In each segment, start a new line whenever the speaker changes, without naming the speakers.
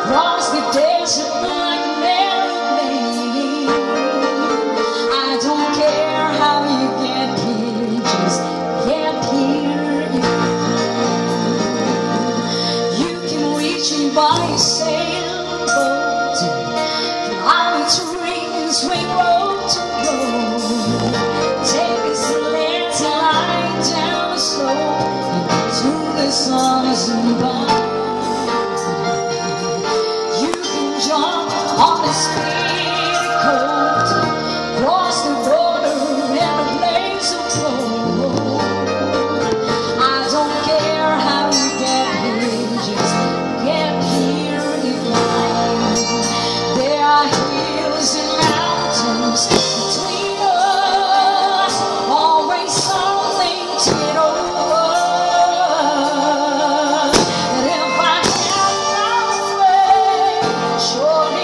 Cross the desert like Mary. I don't care how you get here, just get here. You can reach me by a sailboat, fly to ring, swing road to road. Take a sled till I down the slope into the sun's above. On the speedy coat, cross the border in a blaze of gold. I don't care how you get here, just get here if you can. There are hills and mountains between us, always something to get over. And if I had my way, surely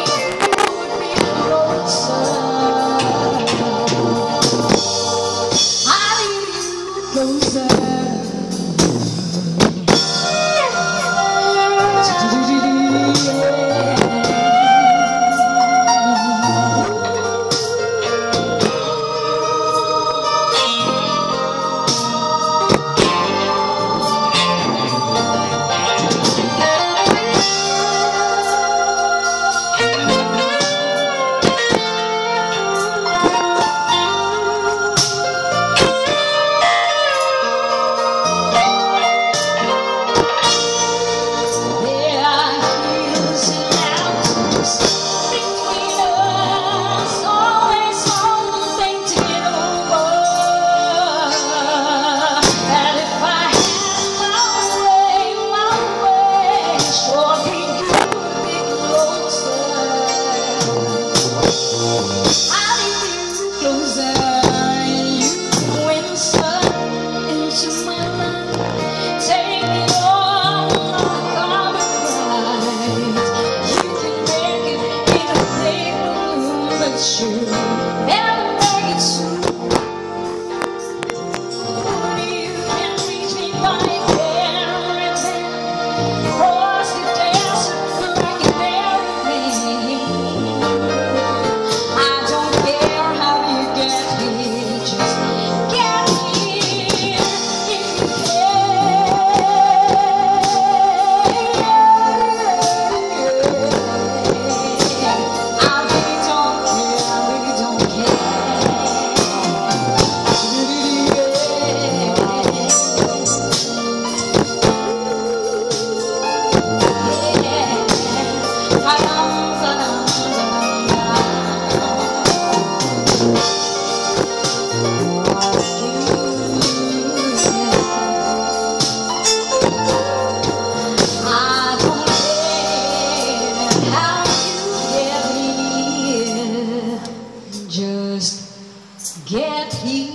get here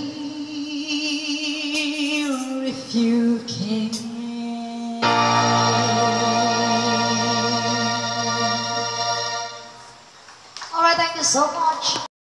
if you can. All right, thank you so much.